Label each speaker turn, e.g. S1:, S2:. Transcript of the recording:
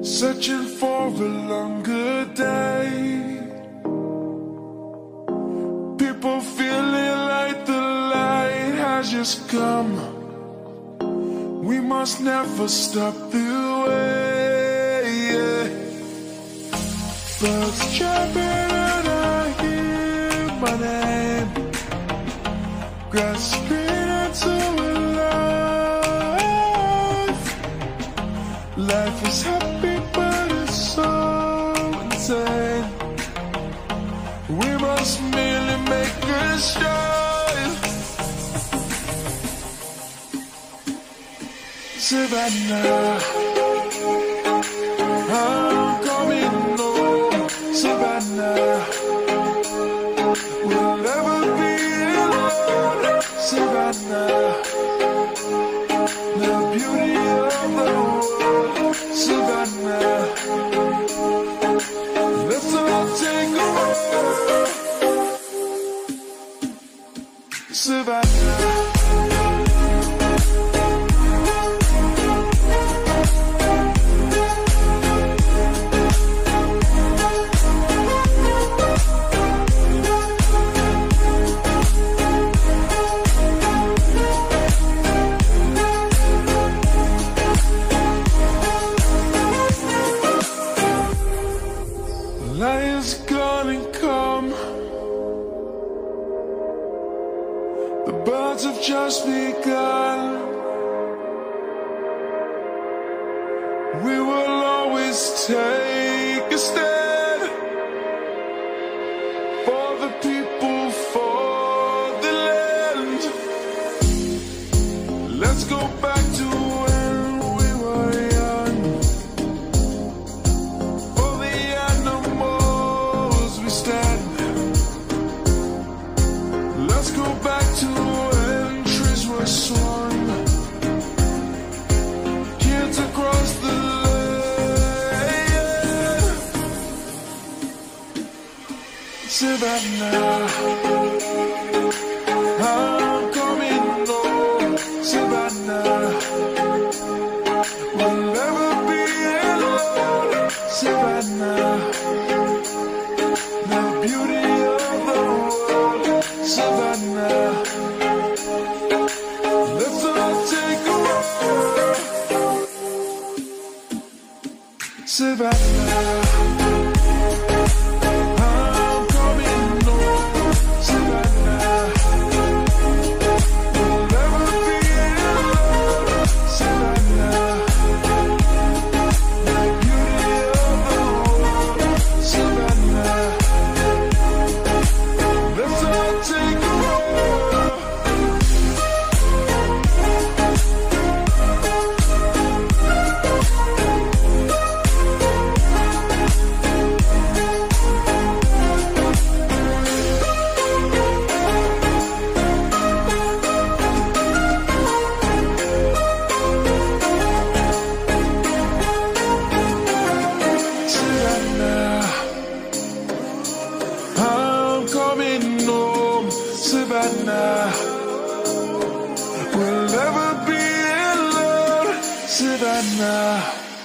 S1: searching for a longer day. People feeling like the light has just come. We must never stop the way, yeah. Birds chirping and I hear my name, grasping into a life. Life is happy but it's so insane. We must merely make a start. Savannah, I'm coming home. Savannah, we'll never be alone. Savannah, the beauty of the world. Savannah, let's all take a walk. Savannah, lion's gonna come. The birds have just begun. We will always take a stand for the people, for the land. Let's go back to when we were young. For the animals we stand. Let's go back to when trees were swung, kids across the land. Savannah, I'm coming home. Savannah, we'll never be alone. Savannah, the beauty of the world. Savannah, let's all take a walk. Savannah, I'm coming home. Savannah, we'll never be alone. Savannah, the beauty of the world. Savannah, let's all take a walk. Savannah, I'm coming home. Savannah, we'll never be alone. Savannah.